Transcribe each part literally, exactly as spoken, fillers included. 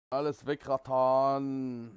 Alles wegrattern.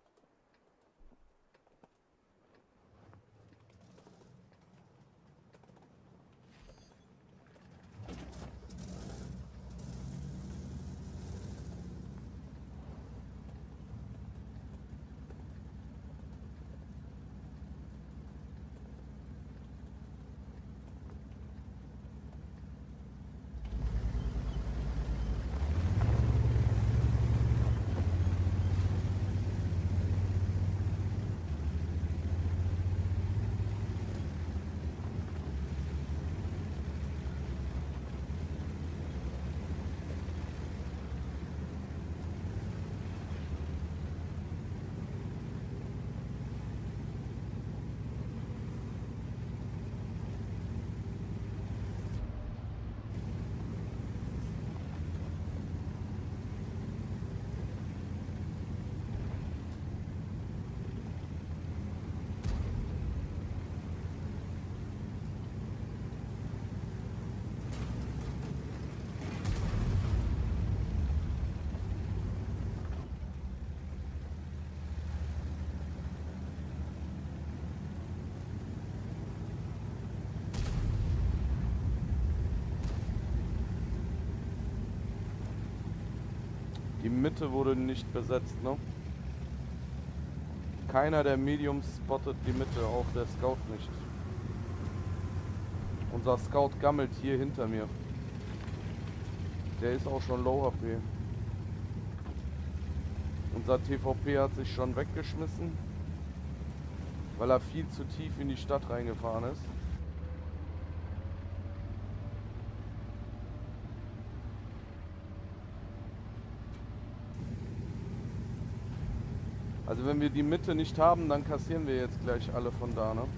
Die Mitte wurde nicht besetzt, ne? Keiner der Mediums spottet die Mitte, auch der Scout nicht. Unser Scout gammelt hier hinter mir. Der ist auch schon Low H P. Unser T V P hat sich schon weggeschmissen, weil er viel zu tief in die Stadt reingefahren ist. Also wenn wir die Mitte nicht haben, dann kassieren wir jetzt gleich alle von da, ne?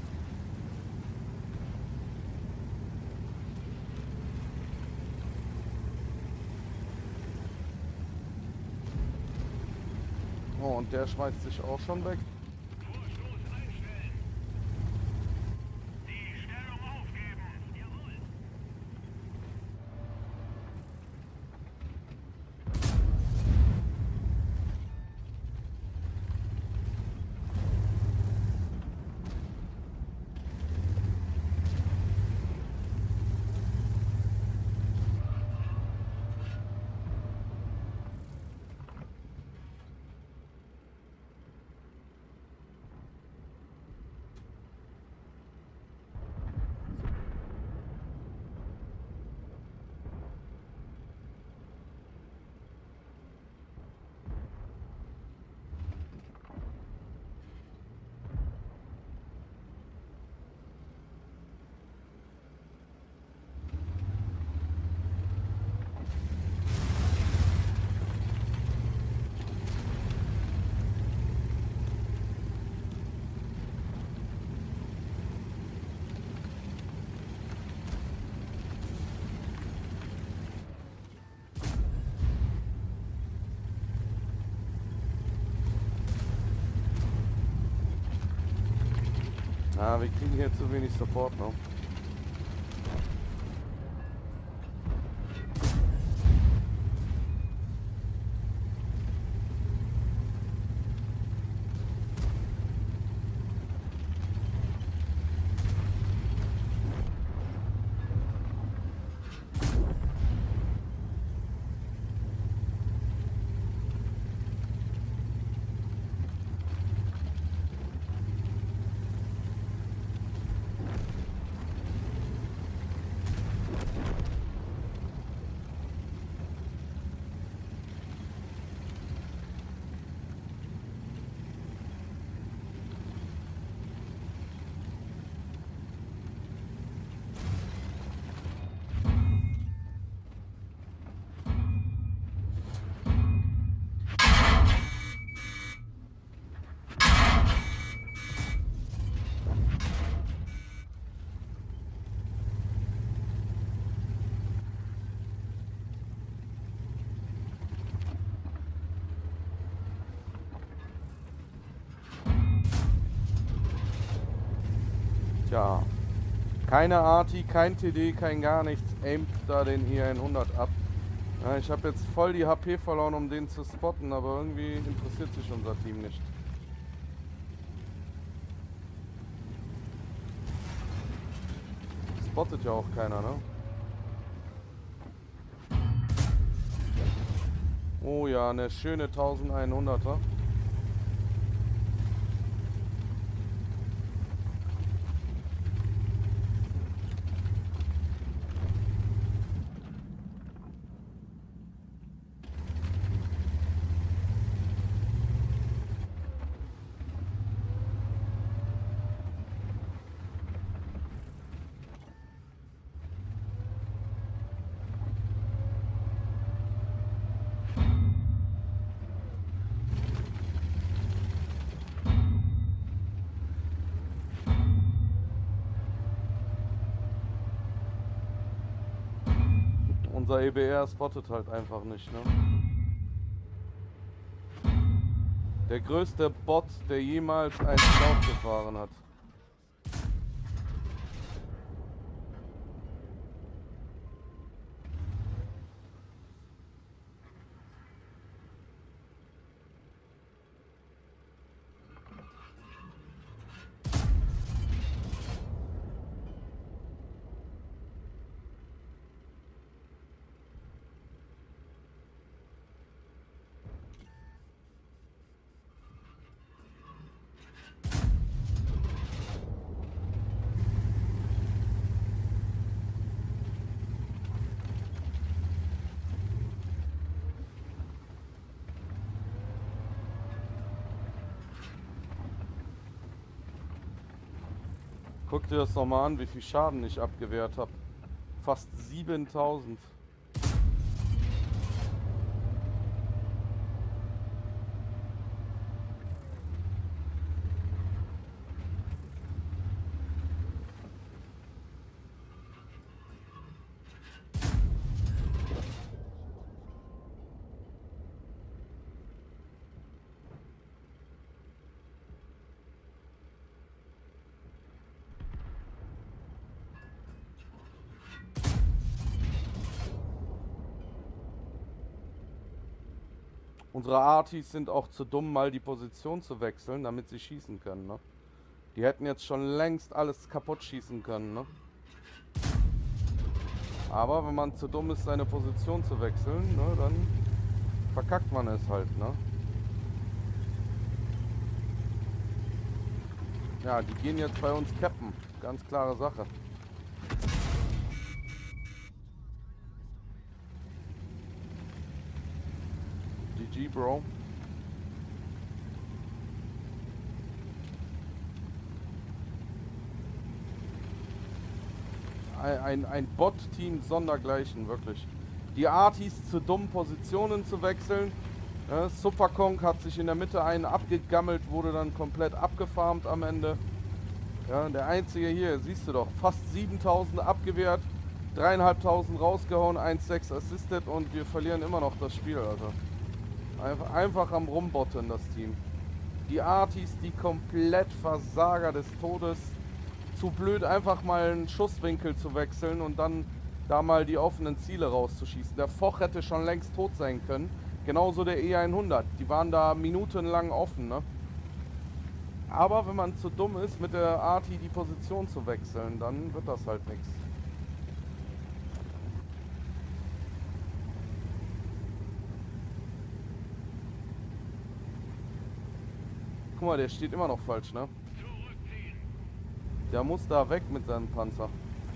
Oh, und der schmeißt sich auch schon weg. Ah, wir kriegen hier zu wenig Support noch. Tja, keine Arti, kein T D, kein gar nichts. Aimt da den E hundert ab. Ja, ich habe jetzt voll die H P verloren, um den zu spotten, aber irgendwie interessiert sich unser Team nicht. Spottet ja auch keiner, ne? Oh ja, eine schöne elfhunderter. Unser E B R spottet halt einfach nicht, ne? Der größte Bot, der jemals einen Scout gefahren hat. Guck dir das nochmal an, wie viel Schaden ich abgewehrt habe. Fast siebentausend. Unsere Artis sind auch zu dumm, mal die Position zu wechseln, damit sie schießen können, ne? Die hätten jetzt schon längst alles kaputt schießen können, ne? Aber wenn man zu dumm ist, seine Position zu wechseln, ne, dann verkackt man es halt, ne? Ja, die gehen jetzt bei uns cappen. Ganz klare Sache. G G, Bro. Ein, ein, ein Bot-Team sondergleichen, wirklich. Die Artis zu dumm, Positionen zu wechseln. Ja, Superkong hat sich in der Mitte einen abgegammelt, wurde dann komplett abgefarmt am Ende. Ja, der einzige hier, siehst du doch, fast siebentausend abgewehrt, dreieinhalbtausend rausgehauen, eins Komma sechs assisted und wir verlieren immer noch das Spiel, Alter. Einfach, einfach am Rumbotten, das Team. Die Artis, die komplett Versager des Todes. Zu blöd, einfach mal einen Schusswinkel zu wechseln und dann da mal die offenen Ziele rauszuschießen. Der Foch hätte schon längst tot sein können. Genauso der E hundert. Die waren da minutenlang offen, ne? Aber wenn man zu dumm ist, mit der Arti die Position zu wechseln, dann wird das halt nichts. Guck mal, der steht immer noch falsch, ne? Der muss da weg mit seinem Panzer.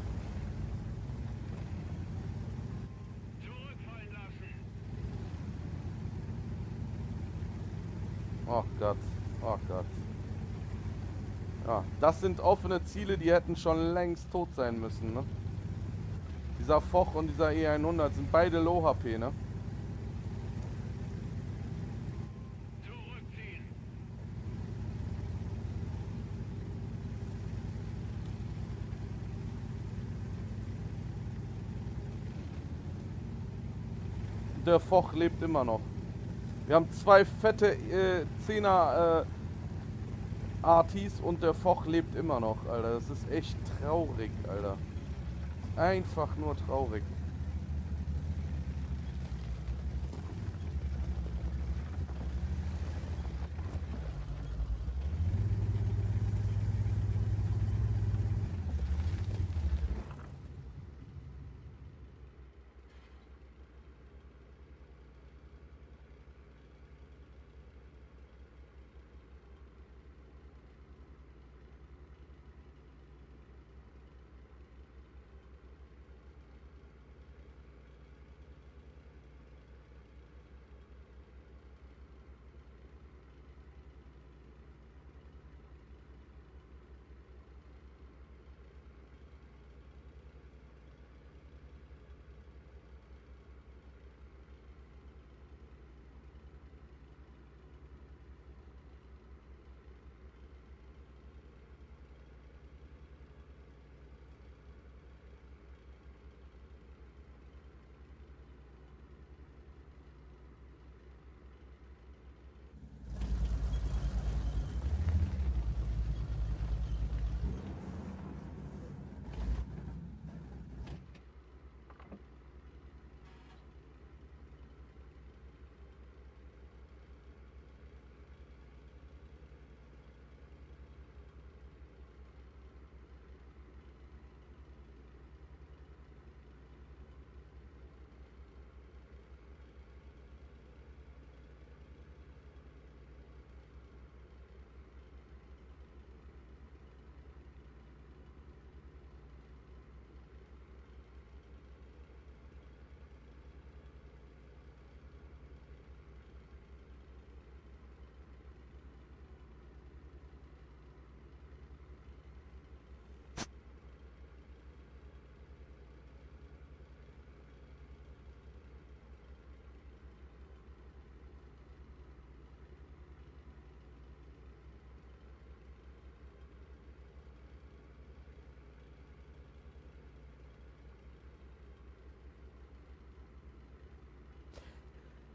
Oh Gott, oh Gott. Ja, das sind offene Ziele, die hätten schon längst tot sein müssen, ne? Dieser Foch und dieser E hundert sind beide Low H P, ne? Der Foch lebt immer noch. Wir haben zwei fette äh, Zehner äh, Artis und der Foch lebt immer noch, Alter. Das ist echt traurig, Alter. Einfach nur traurig.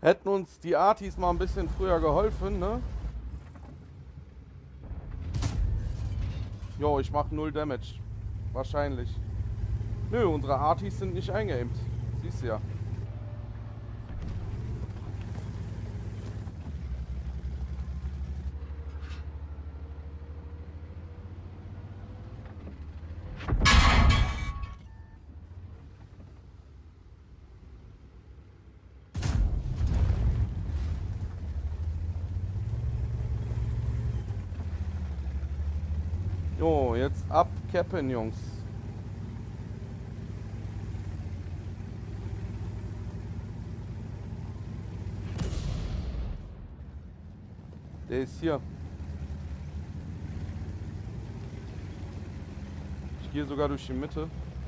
Hätten uns die Artis mal ein bisschen früher geholfen, ne? Jo, ich mach null Damage. Wahrscheinlich. Nö, unsere Artis sind nicht eingeimpft. Siehst du ja. Jo, jetzt abcappen, Jungs. Der ist hier. Ich gehe sogar durch die Mitte.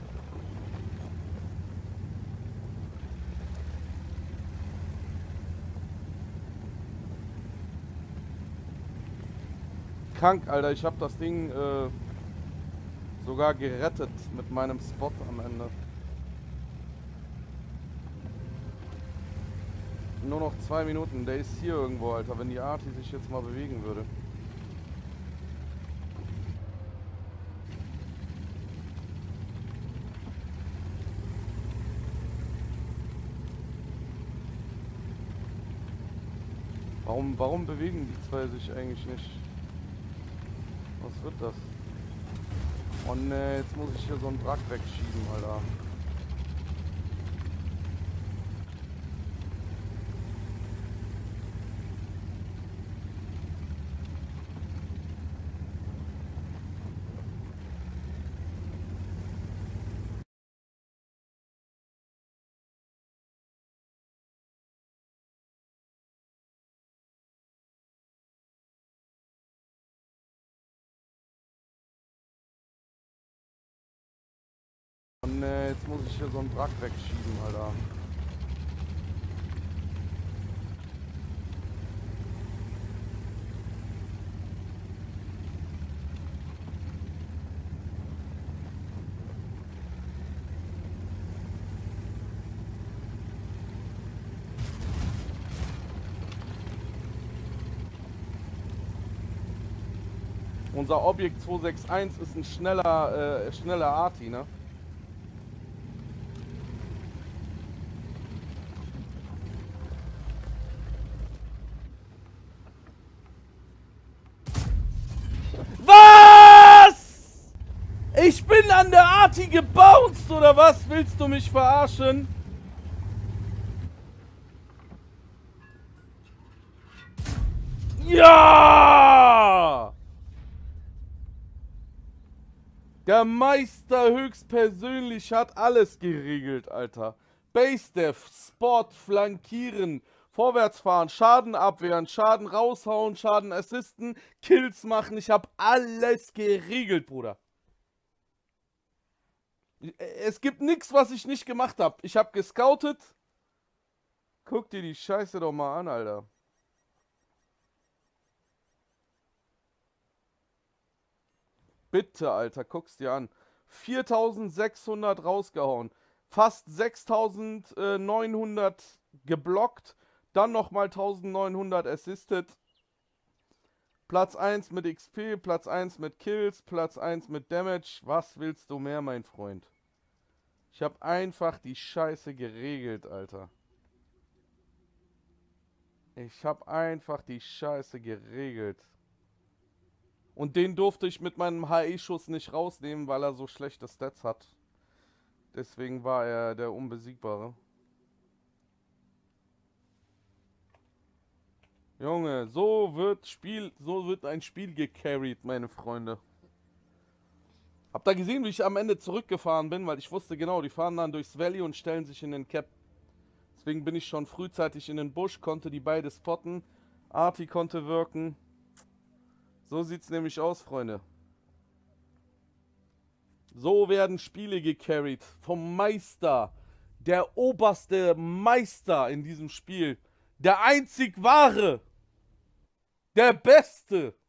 Krank, Alter. Ich habe das Ding äh, sogar gerettet mit meinem Spot am Ende. Nur noch zwei Minuten. Der ist hier irgendwo, Alter. Wenn die Arti sich jetzt mal bewegen würde. Warum, warum bewegen die zwei sich eigentlich nicht? Was wird das? Oh ne, jetzt muss ich hier so einen Wrack wegschieben, Alter. Oh ne, jetzt muss ich hier so einen Wrack wegschieben, Alter. Unser Objekt zwei sechs eins ist ein schneller, äh, schneller Arti, ne? Was? Ich bin an der Arti gebounced, oder was? Willst du mich verarschen? Ja! Der Meister höchstpersönlich hat alles geregelt, Alter. Base Dev, Spot, Flankieren, Vorwärtsfahren, Schaden abwehren, Schaden raushauen, Schaden assisten, Kills machen. Ich habe alles geregelt, Bruder. Es gibt nichts, was ich nicht gemacht habe. Ich habe gescoutet. Guck dir die Scheiße doch mal an, Alter. Bitte, Alter, guck's dir an. viertausendsechshundert rausgehauen. Fast sechstausendneunhundert geblockt. Dann nochmal eintausendneunhundert assisted. Platz eins mit X P, Platz eins mit Kills, Platz eins mit Damage. Was willst du mehr, mein Freund? Ich habe einfach die Scheiße geregelt, Alter. Ich habe einfach die Scheiße geregelt. Und den durfte ich mit meinem H E-Schuss nicht rausnehmen, weil er so schlechte Stats hat. Deswegen war er der Unbesiegbare. Junge, so wird Spiel, so wird ein Spiel gecarried, meine Freunde. Habt ihr gesehen, wie ich am Ende zurückgefahren bin? Weil ich wusste genau, die fahren dann durchs Valley und stellen sich in den Cap. Deswegen bin ich schon frühzeitig in den Busch, konnte die beide spotten. Arti konnte wirken. So sieht's nämlich aus, Freunde. So werden Spiele gecarried vom Meister. Der oberste Meister in diesem Spiel. Der einzig wahre. Der Beste.